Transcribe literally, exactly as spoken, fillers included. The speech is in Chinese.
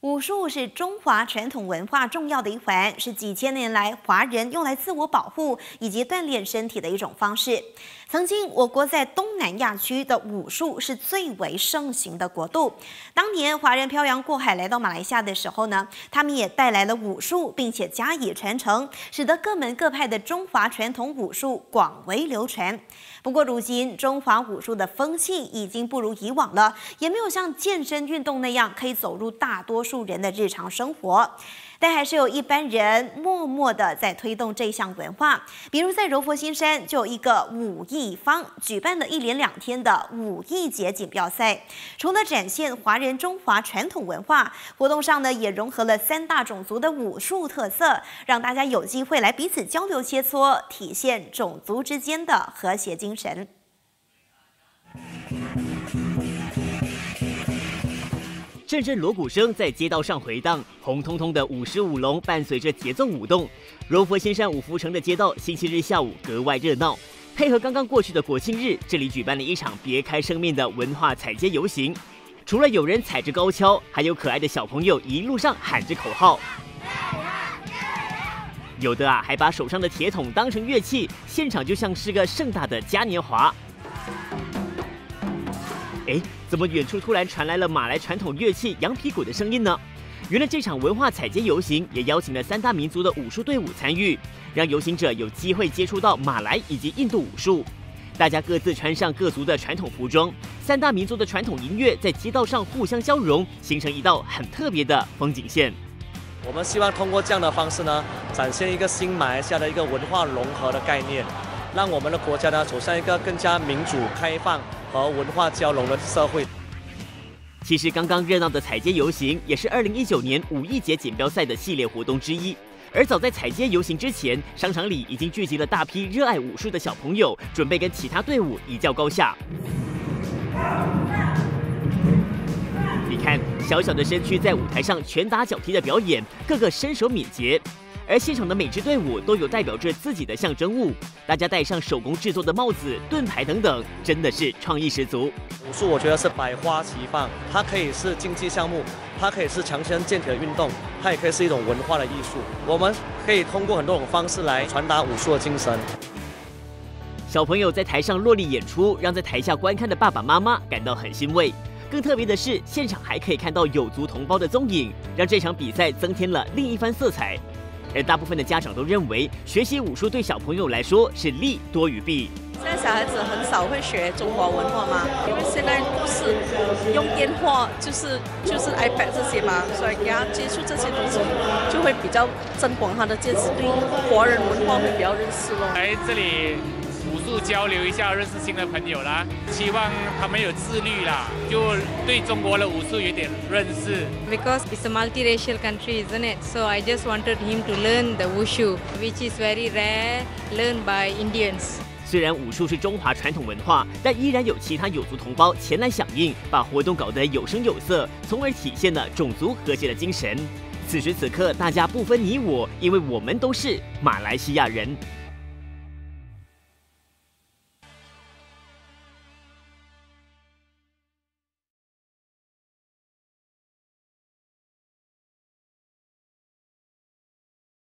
武术是中华传统文化重要的一环，是几千年来华人用来自我保护以及锻炼身体的一种方式。曾经，我国在东南亚区的武术是最为盛行的国度。当年华人漂洋过海来到马来西亚的时候呢，他们也带来了武术，并且加以传承，使得各门各派的中华传统武术广为流传。不过，如今中华武术的风气已经不如以往了，也没有像健身运动那样可以走入大多数人的日常生活。但还是有一般人默默的在推动这项文化，比如在柔佛新山就有一个武艺坊举办了一连两天的武艺节锦标赛。除了展现华人中华传统文化，活动上呢也融合了三大种族的武术特色，让大家有机会来彼此交流切磋，体现种族之间的和谐精神。 阵阵锣鼓声在街道上回荡，红彤彤的舞狮舞龙伴随着节奏舞动。柔佛新山五福城的街道星期日下午格外热闹，配合刚刚过去的国庆日，这里举办了一场别开生面的文化踩街游行。除了有人踩着高跷，还有可爱的小朋友一路上喊着口号，有的啊还把手上的铁桶当成乐器，现场就像是个盛大的嘉年华。哎，怎么远处突然传来了马来传统乐器羊皮鼓的声音呢？原来这场文化踩街游行也邀请了三大民族的武术队伍参与，让游行者有机会接触到马来以及印度武术。大家各自穿上各族的传统服装，三大民族的传统音乐在街道上互相交融，形成一道很特别的风景线。 我们希望通过这样的方式呢，展现一个新马来西亚的一个文化融合的概念，让我们的国家呢走向一个更加民主、开放和文化交融的社会。 其实刚刚热闹的踩街游行也是二零一九年武艺节锦标赛的系列活动之一。而早在踩街游行之前，商场里已经聚集了大批热爱武术的小朋友，准备跟其他队伍一较高下。你看，小小的身躯在舞台上拳打脚踢的表演，个个身手敏捷。而现场的每支队伍都有代表着自己的象征物，大家戴上手工制作的帽子、盾牌等等，真的是创意十足。 武术我觉得是百花齐放，它可以是竞技项目，它可以是强身健体的运动，它也可以是一种文化的艺术。我们可以通过很多种方式来传达武术的精神。 小朋友在台上落力演出，让在台下观看的爸爸妈妈感到很欣慰。更特别的是，现场还可以看到有族同胞的踪影，让这场比赛增添了另一番色彩。而大部分的家长都认为，学习武术对小朋友来说是利多于弊。 现在小孩子很少会学中华文化嘛，因为现在不是用电话，就是就是 iPad 这些嘛，所以给他接触这些东西，就会比较增广他的见识，对华人文化会比较认识咯。 来这里武术交流一下，认识新的朋友啦，希望他们有自律啦，就对中国的武术有点认识。 Because it's a multiracial country, isn't it? So I just wanted him to learn the wushu, which is very rare, learned by Indians. 虽然武术是中华传统文化，但依然有其他有族同胞前来响应，把活动搞得有声有色，从而体现了种族和谐的精神。此时此刻，大家不分你我，因为我们都是马来西亚人。